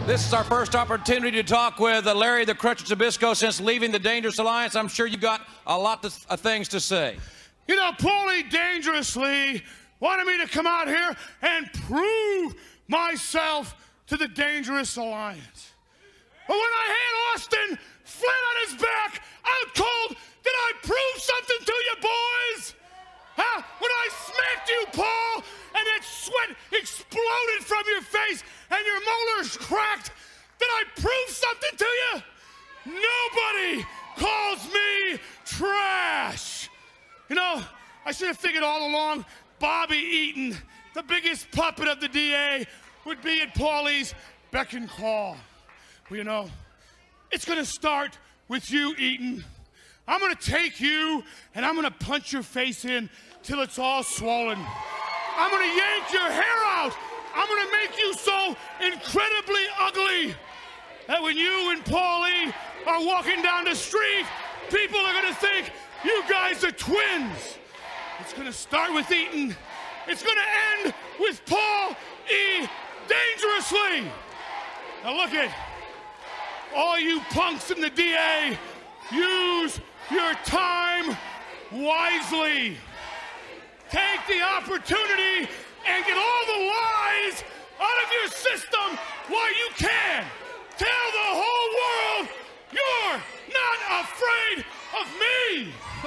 This is our first opportunity to talk with Larry the Crutch Zbyszko since leaving the Dangerous Alliance. I'm sure you got a lot of things to say. You know, Paulie dangerously wanted me to come out here and prove myself to the Dangerous Alliance. But when I had Austin flat on his back, out cold, did I prove something to you, boys? Huh? When I smacked you, Paul, and that sweat exploded from your face and your molars cracked, did I prove something to you? Nobody calls me trash. You know, I should have figured all along Bobby Eaton, the biggest puppet of the DA, would be at Paulie's beck and call. Well, you know, it's gonna start with you, Eaton. I'm gonna take you and I'm gonna punch your face in till it's all swollen. I'm gonna yank your hair out. I'm gonna make you so incredibly ugly that when you and Paulie are walking down the street, people are gonna think you guys are twins. It's gonna start with Eaton. It's gonna end with Paul E. Dangerously. Now look at all you punks in the DA, use your time wisely. Take the opportunity and get all the lies out of your system while you can. Tell the whole world you're not afraid of me.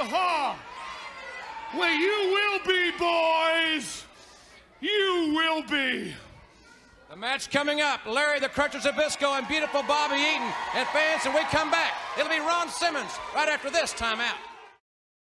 Well, you will be, boys. You will be. The match coming up, Larry the Crutch Zbyszko and beautiful Bobby Eaton. And fans, when we come back, it'll be Ron Simmons right after this timeout.